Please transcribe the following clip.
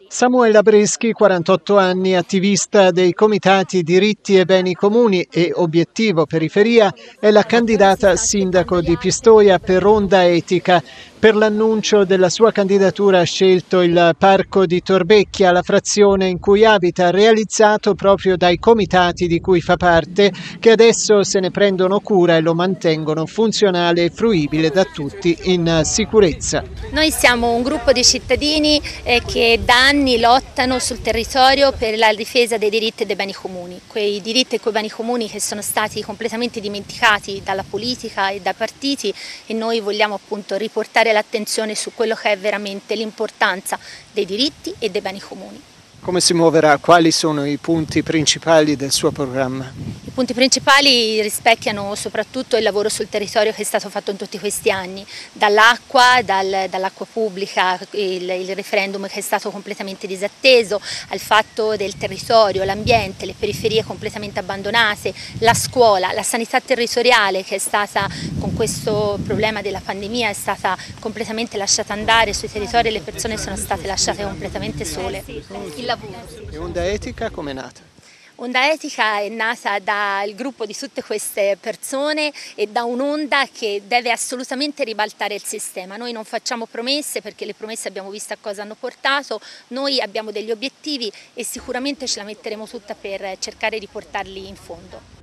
Samuela Breschi, 48 anni, attivista dei comitati diritti e beni comuni e obiettivo periferia, è la candidata sindaco di Pistoia per Onda Etica. Per l'annuncio della sua candidatura ha scelto il parco di Torbecchia, la frazione in cui abita, realizzato proprio dai comitati di cui fa parte, che adesso se ne prendono cura e lo mantengono funzionale e fruibile da tutti in sicurezza. Noi siamo un gruppo di cittadini che da anni lottano sul territorio per la difesa dei diritti e dei beni comuni, quei diritti e quei beni comuni che sono stati completamente dimenticati dalla politica e dai partiti, e noi vogliamo appunto riportare l'attenzione su quello che è veramente l'importanza dei diritti e dei beni comuni. Come si muoverà? Quali sono i punti principali del suo programma? I punti principali rispecchiano soprattutto il lavoro sul territorio che è stato fatto in tutti questi anni, dall'acqua, dall'acqua pubblica, il referendum che è stato completamente disatteso, al fatto del territorio, l'ambiente, le periferie completamente abbandonate, la scuola, la sanità territoriale che è stata, con questo problema della pandemia, è stata completamente lasciata andare sui territori e le persone sono state lasciate completamente sole. Il lavoro. E Onda Etica com'è nata? Onda Etica è nata dal gruppo di tutte queste persone e da un'onda che deve assolutamente ribaltare il sistema. Noi non facciamo promesse, perché le promesse abbiamo visto a cosa hanno portato, noi abbiamo degli obiettivi e sicuramente ce la metteremo tutta per cercare di portarli in fondo.